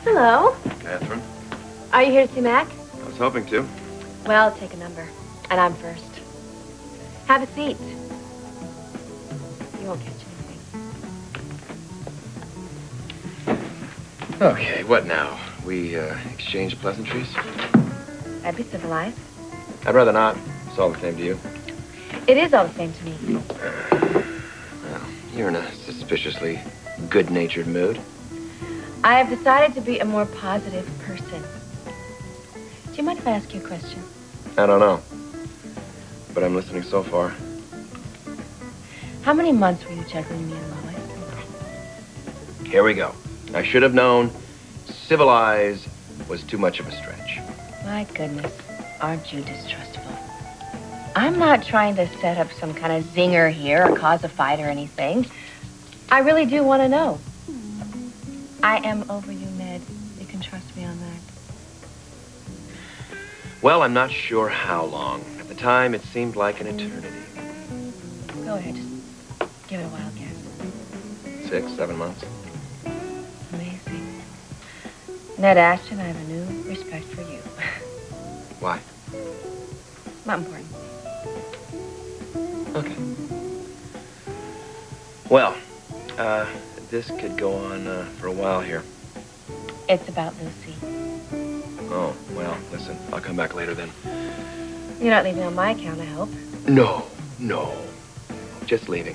Hello. Katherine. Are you here to see Mac? I was hoping to. Well, take a number. And I'm first. Have a seat. You won't catch anything. Okay, what now? We exchange pleasantries? I'd be civilized. I'd rather not. It's all the same to you. It is all the same to me. Well, you're in a suspiciously good-natured mood. I have decided to be a more positive person. Do you mind if I ask you a question? I don't know. But I'm listening so far. How many months were you juggling me and Lois? Here we go. I should have known civilize was too much of a stretch. My goodness, aren't you distrustful? I'm not trying to set up some kind of zinger here or cause a fight or anything. I really do want to know. I am over you, Ned. You can trust me on that. Well, I'm not sure how long. At the time, it seemed like an eternity. Go ahead, just give it a wild guess. 6, 7 months. Amazing. Ned Ashton, I have a new respect for you. Why? Not important. Okay. Well, this could go on for a while here. It's about Lucy. Oh, well, listen, I'll come back later then. You're not leaving on my account, I hope. No. Just leaving.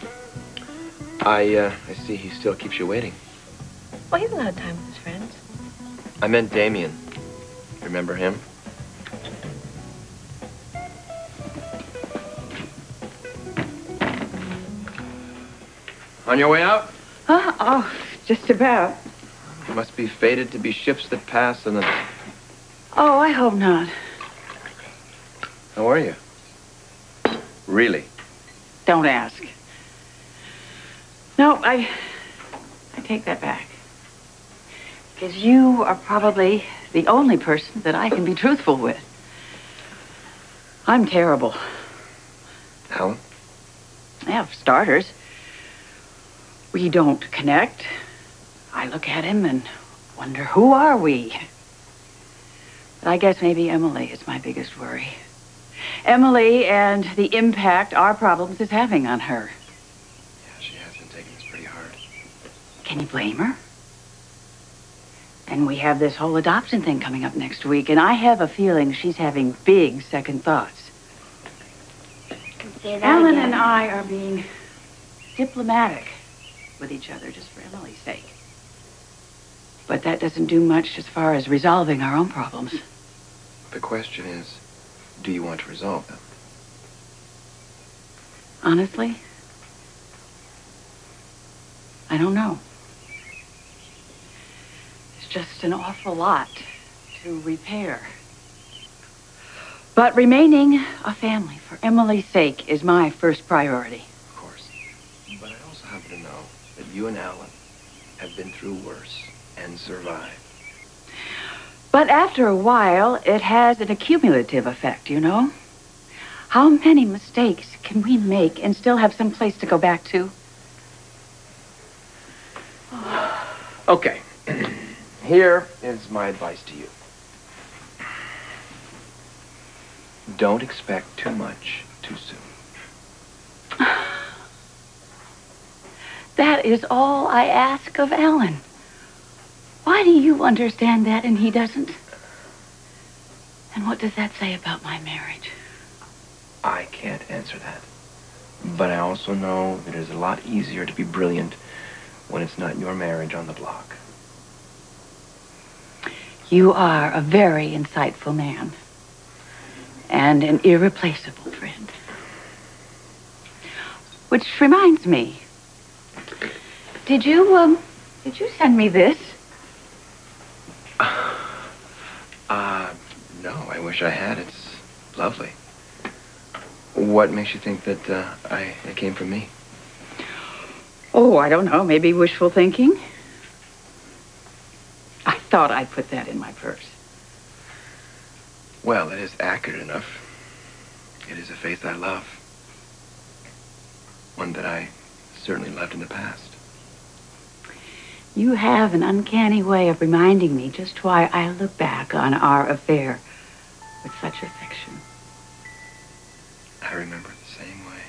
I see he still keeps you waiting. Well, he's allowed time with his friends. I meant Damien. Remember him? On your way out? Oh, just about. You must be fated to be ships that pass and the... Oh, I hope not. How are you? Really? Don't ask. No, I take that back. Because you are probably the only person that I can be truthful with. I'm terrible. Helen? Yeah, for starters. We don't connect. I look at him and wonder, who are we? But I guess maybe Emily is my biggest worry. Emily and the impact our problems is having on her. Yeah, she has been taking this pretty hard. Can you blame her? And we have this whole adoption thing coming up next week, and I have a feeling she's having big second thoughts. Alan and I are being diplomatic with each other just for Emily's sake. But that doesn't do much as far as resolving our own problems. The question is, do you want to resolve them? Honestly, I don't know. It's just an awful lot to repair. But remaining a family for Emily's sake is my first priority. Of course. But I also happen to know that you and Alan have been through worse and survived. But after a while, it has an accumulative effect, you know? How many mistakes can we make and still have some place to go back to? Okay. Here is my advice to you. Don't expect too much too soon. That is all I ask of Alan. Why do you understand that and he doesn't? And what does that say about my marriage? I can't answer that. But I also know that it is a lot easier to be brilliant when it's not your marriage on the block. You are a very insightful man. And an irreplaceable friend. Which reminds me. Did you send me this? No, I wish I had. It's lovely. What makes you think that it came from me? Oh, I don't know. Maybe wishful thinking? I thought I put that in my purse. Well, it is accurate enough. It is a faith I love. One that I certainly loved in the past. You have an uncanny way of reminding me just why I look back on our affair with such affection. I remember it the same way.